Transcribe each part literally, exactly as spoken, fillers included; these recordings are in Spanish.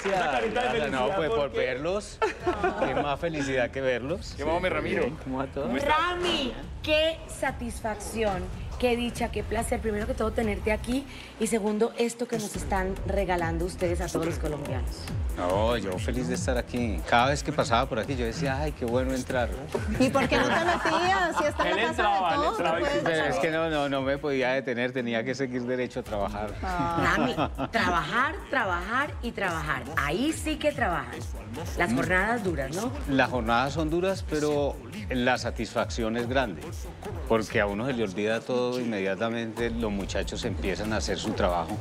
gracias. gracias. No, pues por porque... verlos. Qué más felicidad que verlos. ¿Qué vamos, mi Ramiro? ¿Cómo va todo? Rami, qué satisfacción, qué dicha, qué placer. Primero que todo, tenerte aquí. Y segundo, esto que nos están regalando ustedes a todos los colombianos. No, yo feliz de estar aquí. Cada vez que pasaba por aquí, yo decía, ay, qué bueno entrar. ¿Y por qué no te metías? Si está en la casa de todos, entraba, te puedes Pero es meter. que no, no, no me podía detener, tenía que seguir derecho a trabajar. Rami, trabajar, trabajar y trabajar. Ahí sí que trabajan. Las jornadas duras, ¿no? Las jornadas son duras, pero la satisfacción es grande, porque a uno se le olvida todo inmediatamente, los muchachos empiezan a hacer su trabajo.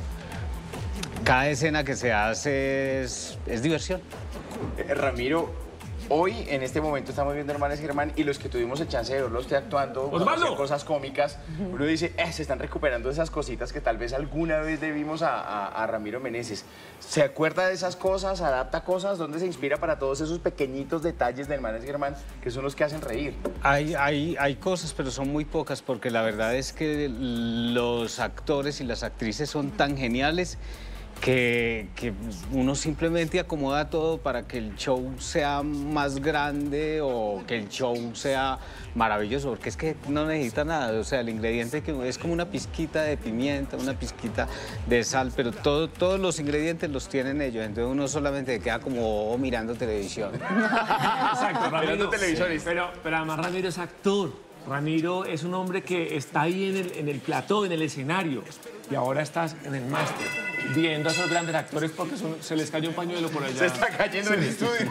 Cada escena que se hace es, es diversión. Eh, Ramiro, hoy en este momento estamos viendo Hermanos Germán y los que tuvimos el chance de verlo usted actuando, hacer cosas cómicas, uno dice, eh, se están recuperando esas cositas que tal vez alguna vez debimos a, a, a Ramiro Meneses. ¿Se acuerda de esas cosas? ¿Adapta cosas? ¿Dónde se inspira para todos esos pequeñitos detalles de Hermanos Germán que son los que hacen reír? Hay, hay, hay cosas, pero son muy pocas, porque la verdad es que los actores y las actrices son tan geniales Que, que uno simplemente acomoda todo para que el show sea más grande o que el show sea maravilloso, porque es que no necesita nada, o sea, el ingrediente que es como una pizquita de pimienta, una pizquita de sal, pero todo, todos los ingredientes los tienen ellos, entonces uno solamente queda como oh, mirando televisión. Exacto, Ramiro. Mirando televisores. Pero, pero además Ramiro es actor. Ramiro es un hombre que está ahí en el, en el plató, en el escenario, y ahora estás en el máster, viendo a esos grandes actores porque son- se les cayó un pañuelo por allá. Se está cayendo el estudio.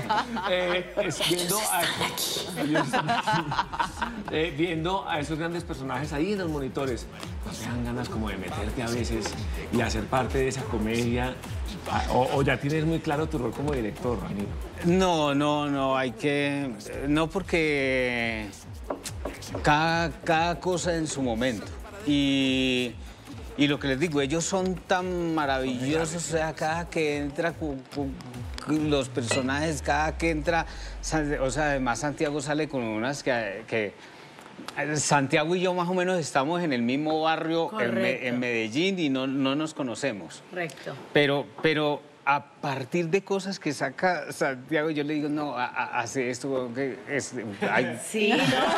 Eh, es viendo, a, ellos están aquí. Eh, viendo a esos grandes personajes ahí en los monitores. ¿No te dan ganas como de meterte a veces y hacer parte de esa comedia? Ah, O, o ya tienes muy claro tu rol como director, Ramiro. No, no, no, hay que... No, porque cada, cada cosa en su momento. Y, y lo que les digo, ellos son tan maravillosos, o sea, cada que entra cu- cu- cu- los personajes, cada que entra, San- o sea, además Santiago sale con unas que... que Santiago y yo más o menos estamos en el mismo barrio en, Me- Correcto. en Medellín y no, no nos conocemos. Correcto. Pero, pero a partir de cosas que saca Santiago, yo le digo, no, a- a- hace esto, que es, ay, Sí,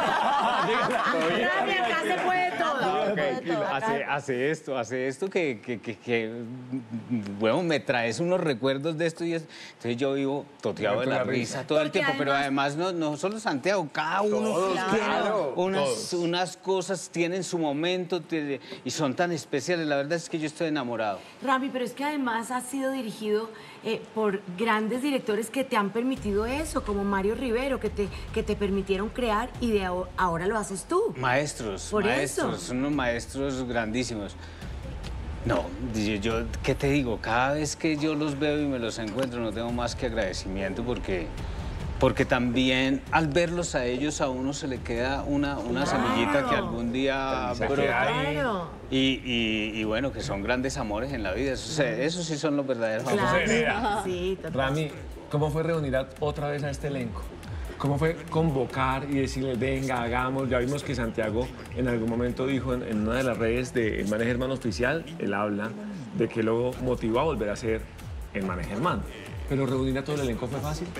no. Rami, acá se puede todo. hace, hace esto, hace esto que, que, que, que, bueno, me traes unos recuerdos de esto y es, entonces yo vivo toteado de la risa todo el Porque tiempo, pero además- además no, no solo Santiago, cada uno Todos, tiene claro, unas, todos. unas cosas, tienen su momento te- y son tan especiales, la verdad es que yo estoy enamorado. Rami, pero es que además has sido dirigido eh, por grandes directores que te han permitido eso, como Mario Rivero, que te, que te permitieron crear y de aho- ahora lo haces tú. Maestros, Por maestros, eso. son unos maestros grandísimos. No, yo, yo, ¿qué te digo? Cada vez que yo los veo y me los encuentro no tengo más que agradecimiento porque, porque también al verlos a ellos a uno se le queda una, una semillita que algún día Se brota. queda ahí. Claro. Y, y- y bueno, que son grandes amores en la vida. Eso, se- eso sí son los verdaderos amores. Claro. Sí, total. Rami, ¿cómo fue reunir a- otra vez a este elenco? ¿Cómo fue convocar y decirles, venga, hagamos? Ya vimos que Santiago en algún momento dijo en, en una de las redes de El Manejo Germán Oficial, él habla de que lo motivó a volver a ser El Manejo Germán. Pero reunir a todo el elenco fue fácil.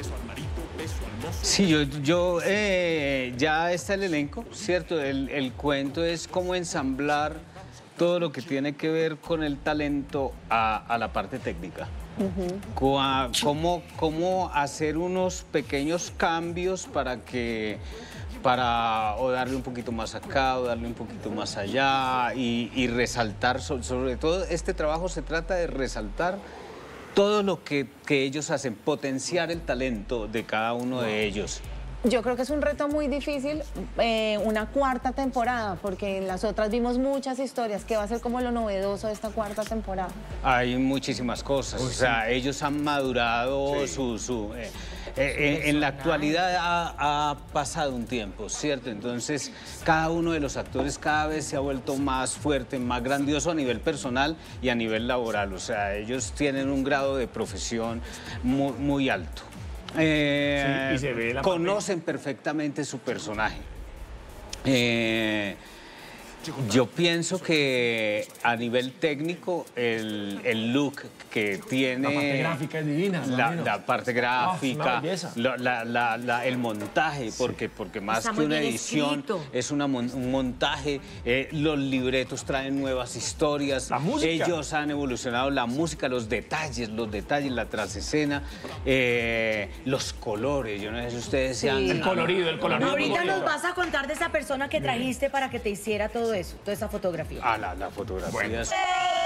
Sí, yo, yo eh, ya está el elenco, ¿cierto? El, el cuento es cómo ensamblar todo lo que tiene que ver con el talento a, a la parte técnica. Cua- cómo, cómo hacer unos pequeños cambios para que para o darle un poquito más acá o darle un poquito más allá y, y resaltar, so- sobre todo este trabajo se trata de resaltar todo lo que, que ellos hacen, potenciar el talento de cada uno de ellos. Yo creo que es un reto muy difícil, eh, una cuarta temporada, porque en las otras vimos muchas historias. ¿Qué va a ser como lo novedoso de esta cuarta temporada? Hay muchísimas cosas, o sea, ellos han madurado su... su eh, eh, en la actualidad ha, ha pasado un tiempo, ¿cierto? Entonces, cada uno de los actores cada vez se ha vuelto más fuerte, más grandioso a nivel personal y a nivel laboral. O sea, ellos tienen un grado de profesión muy, muy alto. Eh, Sí, y se ve la conocen perfectamente su personaje. Eh, Yo pienso que a nivel técnico el, el look que tiene... La parte gráfica es divina. La, la parte gráfica, oh, la, la, la, la, el montaje, porque, porque más Está que muy una bien edición escrito. es una, un montaje. Eh, los libretos traen nuevas historias. La música. Ellos han evolucionado la música, los detalles, los detalles, la trasescena, eh, los colores. Yo no sé si ustedes se han... El colorido, el colorido. Ahorita nos vas a contar de esa persona que trajiste para que te hiciera todo eso, toda esa fotografía. Ah, la, la fotografía. Bueno. es-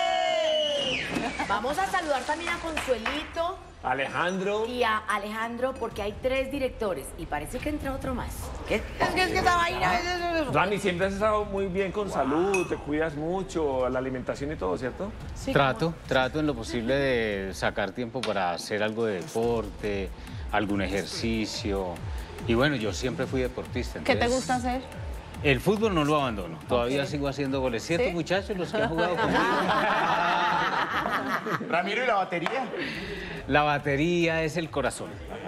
Vamos a saludar también a Consuelito Alejandro. y a Alejandro porque hay tres directores y parece que entra otro más. ¿Qué es que, es que esa vaina es... Rami, siempre has estado muy bien con salud, te cuidas mucho, la alimentación y todo, ¿cierto? Sí, Trato, trato en lo posible de sacar tiempo para hacer algo de deporte, algún ejercicio. Y bueno, yo siempre fui deportista. ¿Qué te entonces, gusta hacer? El fútbol no lo abandono. Todavía Ok. sigo haciendo goles. ¿Cierto, ¿Sí? muchachos, los que han jugado conmigo? Ramiro, ¿y la batería? La batería es el corazón.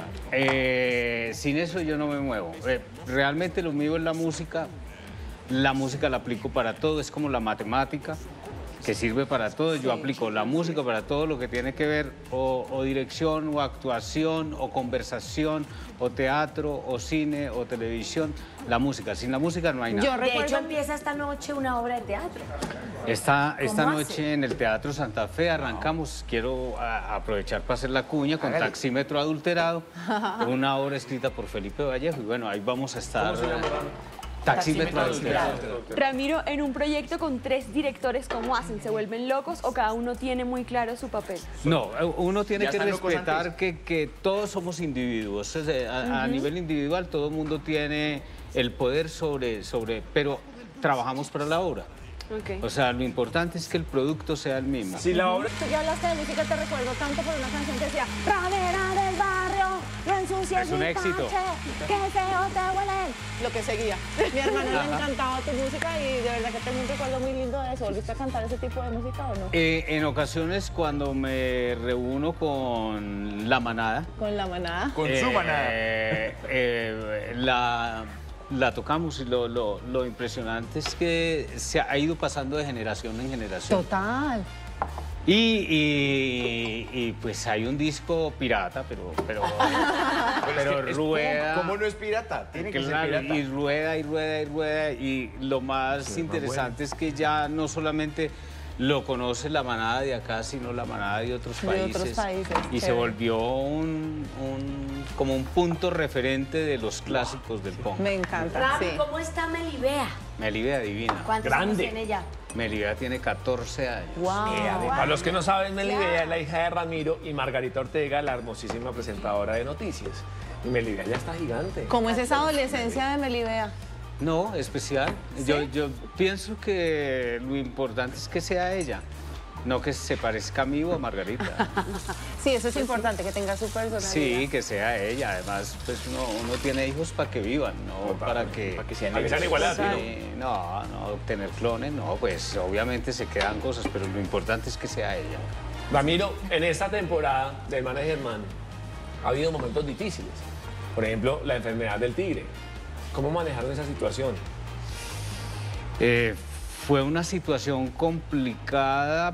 Eh, sin eso yo no me muevo. Eh, realmente lo mío es la música. La música la aplico para todo. Es como la matemática, que sirve para todo. Yo aplico la música para todo lo que tiene que ver o, o dirección, o actuación, o conversación, o teatro, o cine, o televisión. La música. Sin la música no hay nada. Yo De hecho, recuerdo... empieza esta noche una obra de teatro. Esta, esta ¿Cómo noche hace? en el Teatro Santa Fe arrancamos, quiero a- aprovechar para hacer la cuña con Hágale. Taxímetro Adulterado, una obra escrita por Felipe Vallejo y bueno, ahí vamos a estar. ¿Cómo se llama? Taxímetro Adulterado. Ramiro, en un proyecto con tres directores, ¿cómo hacen? ¿Se vuelven locos o cada uno tiene muy claro su papel? No, uno tiene Ya que están locos respetar antes. que, que todos somos individuos. O sea, a, a nivel individual todo el mundo tiene el poder sobre, sobre, pero trabajamos para la obra. Ok. O sea, lo importante es que el producto sea el mismo. Si la obra... Tú que hablaste de música, te recuerdo tanto por una canción que decía Ramera del barrio, no ensucies Es un mi éxito. parche, que feo te huelen. Lo que seguía. Mi hermana le encantaba tu música y de verdad que tengo un recuerdo muy lindo de eso. ¿Volviste a cantar ese tipo de música o no? Eh, en ocasiones cuando me reúno con la manada, Con la manada. Con su manada. Eh, eh, la, la tocamos y lo, lo- lo impresionante es que se ha ido pasando de generación en generación. Total. Y, y- y, pues hay un disco pirata, pero, pero, pero Es que es- rueda. ¿Cómo, cómo no es pirata? Tiene que Claro, ser pirata. y rueda y rueda y rueda. Y lo más interesante es que ya no solamente lo conoce la manada de acá, sino la manada de otros De países. otros países, Y se chévere. volvió un, un- como un punto referente de los clásicos del punk. Me encanta, Rami, sí. ¿cómo está Melibea? Melibea divina. ¿Cuántos Grande. años tiene ella? Melibea tiene catorce años. Wow. Para los que no saben, Melibea es la hija de Ramiro y Margarita Ortega, la hermosísima presentadora de noticias. Y Melibea ya está gigante. ¿Cómo es esa adolescencia de Melibea? No, especial. Yo, yo pienso que lo importante es que sea ella, no que se parezca a mí o a Margarita. Sí, eso es importante, que tenga su personalidad. Sí, que sea ella. Además, pues uno, uno tiene hijos para que vivan, no para que... para que sean Para que sean ellos. iguales a ti, Sí, no, no, tener clones, no, pues obviamente se quedan cosas, pero lo importante es que sea ella. Ramiro, en esta temporada de Hermana y Germán ha habido momentos difíciles. Por ejemplo, la enfermedad del tigre. ¿Cómo manejaron esa situación? Eh, fue una situación complicada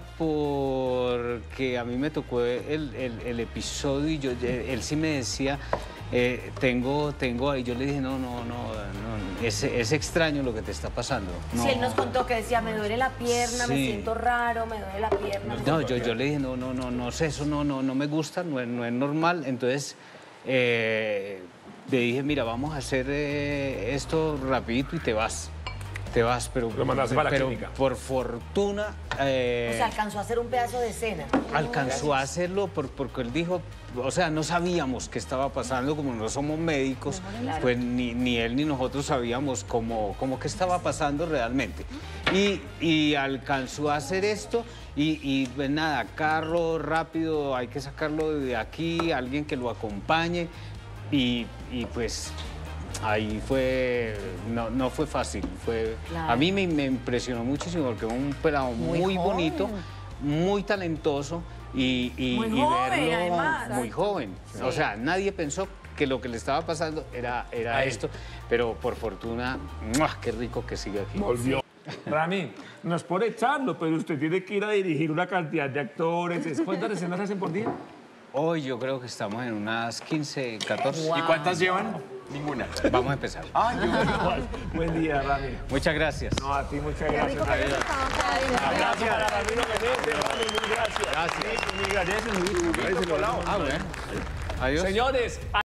porque a mí me tocó el, el- el episodio y yo, él sí me decía, eh, tengo, tengo, y yo le dije, no, no, no, no es, es extraño lo que te está pasando. No. Si él nos contó que decía, me duele la pierna, me Sí. siento raro, me duele la pierna. No, yo, yo le dije, no, no, no, no sé, eso no, no, no me gusta, no es, no es normal. Entonces, eh, le dije, mira, vamos a hacer eh, esto rapidito y te vas. Te vas, pero, Lo mandaste para la pero clínica. por fortuna eh, O sea, alcanzó a hacer un pedazo de escena. alcanzó a hacerlo por- porque él dijo, o sea, no sabíamos qué estaba pasando, como no somos médicos, pues ni, ni él ni nosotros sabíamos cómo, cómo qué estaba pasando realmente. Y, y alcanzó a hacer esto y, y pues nada, carro rápido, hay que sacarlo de aquí, alguien que lo acompañe y, y pues... Ahí fue, no, no fue fácil, fue, Claro. a mí me, me impresionó muchísimo porque es un pelado muy, Muy joven. bonito, muy talentoso y, y- Muy y joven, verlo además. muy joven. O sea, nadie pensó que lo que le estaba pasando era, era A él. esto, pero por fortuna, ¡mua! Qué rico que sigue aquí. Volvió. Rami, no es por echarlo, pero usted tiene que ir a dirigir una cantidad de actores. ¿Cuántas escenas hacen por día? Hoy yo creo que estamos en unas quince, catorce. ¿Y cuántas llevan? Ninguna. Vamos a empezar. Ay, yo... Buen día, Rami. Muchas gracias. No, a ti muchas gracias. Abrazo para Ramiro Menéndez, Rami, muy gracias. Gracias. Mil gracias. Ah, bueno. Adiós. Señores.